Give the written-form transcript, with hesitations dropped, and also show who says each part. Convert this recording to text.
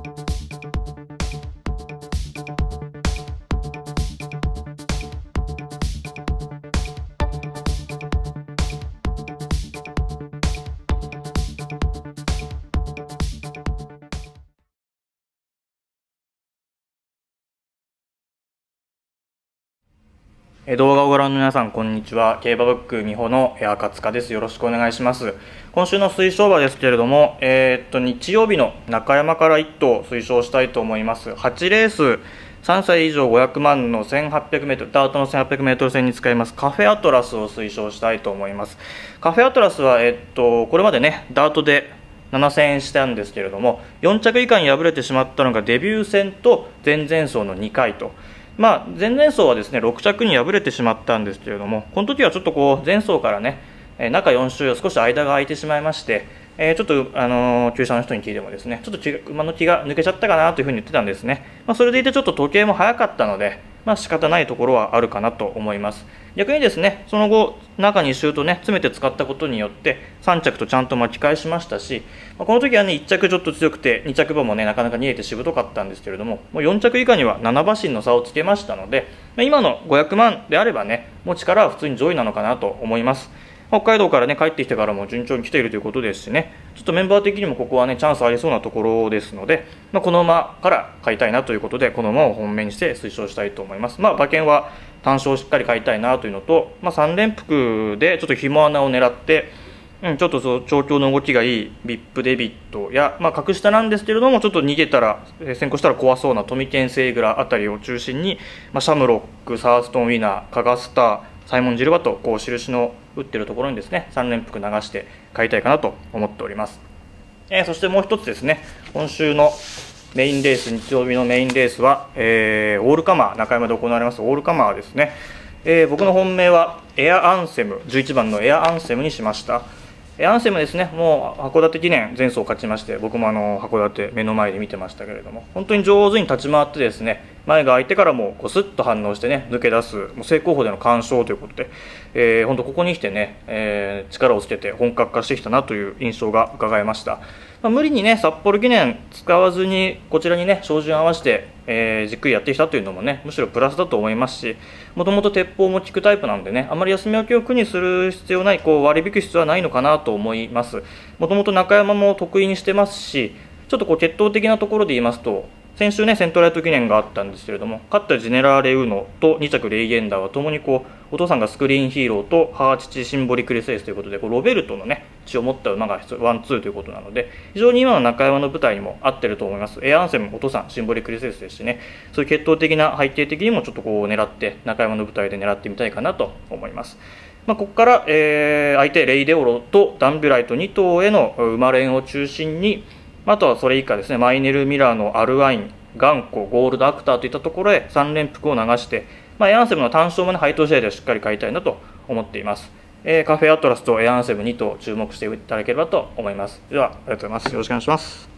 Speaker 1: 動画をご覧の皆さん、こんにちは。競馬ブック美穂の赤塚です。よろしくお願いします。今週の推奨馬ですけれども、日曜日の中山から1頭推奨したいと思います。8レース、3歳以上500万の 1800m、ダートの 1800m 戦に使いますカフェアトラスを推奨したいと思います。カフェアトラスは、これまでね、ダートで7000円したんですけれども、4着以下に敗れてしまったのがデビュー戦と前々走の2回と。前々走はですね6着に敗れてしまったんですけれども、この時はちょっと前走からね中4週少し間が空いてしまいまして、ちょっと厩舎の人に聞いてもですね、ちょっと馬の気が抜けちゃったかなというふうに言ってたんですね。それでいてちょっと時計も早かったので、仕方ないところはあるかなと思います。逆にですね、その後中2週とね詰めて使ったことによって3着とちゃんと巻き返しましたし、この時はね1着ちょっと強くて2着馬もねなかなか逃げてしぶとかったんですけれども、もう4着以下には7馬身の差をつけましたので、今の500万であればねもう力は普通に上位なのかなと思います。北海道からね帰ってきてからも順調に来ているということですしね、ちょっとメンバー的にもここはねチャンスありそうなところですので、この馬から買いたいなということで、この馬を本命にして推奨したいと思います。馬券は単勝をしっかり買いたいなというのと、3連複でちょっとひも穴を狙って、ちょっと調教の動きがいいビップデビットや、格下なんですけれどもちょっと逃げたら先行したら怖そうなトミケンセイグラあたりを中心に、シャムロック、サーストンウィナー、カガスター、サイモンジルバと印の打ってるところにですね3連複流して買いたいかなと思っております。そしてもう一つですね、今週のメインレース、日曜日のメインレースは、オールカマー、中山で行われますオールカマーですね。僕の本命はエアアンセム、11番のエアアンセムにしました。アンセムですね、もう函館記念前走勝ちまして、僕も函館目の前で見てましたけれども、本当に上手に立ち回ってですね、前が空いてからもスッと反応してね抜け出す、もう正攻法での完勝ということで、本当ここに来てね、力をつけて本格化してきたなという印象が伺えました。無理にね札幌記念使わずにこちらにね照準合わせて、じっくりやってきたというのもねむしろプラスだと思いますし、もともと鉄砲も効くタイプなのでね、あまり休み分けを苦にする必要ない、割り引く必要はないのかなと思います。もともと中山も得意にしてますし、ちょっと決闘的なところで言いますと、先週ねセントライト記念があったんですけれども、勝ったジェネラーレウノと2着レイゲンダーはともにお父さんがスクリーンヒーローと母父シンボリクレスエースということで、ロベルトのね血を持った馬がワンツーということなので、非常に今の中山の舞台にも合ってると思います。エアアンセムお父さんシンボリクレスエースですしね、そういう決闘的な背景的にもちょっと狙って中山の舞台で狙ってみたいかなと思います。ここから、相手レイデオロとダンビュライト2頭への馬連を中心に、あとはそれ以下ですね、マイネル・ミラーのアルワイン、頑固、ゴールドアクターといったところへ3連複を流して、エアンセムの単勝もね配当試合ではしっかり買いたいなと思っています。カフェアトラスとエアンセム2頭注目していただければと思います。ではありがとうございます。よろしくお願いします。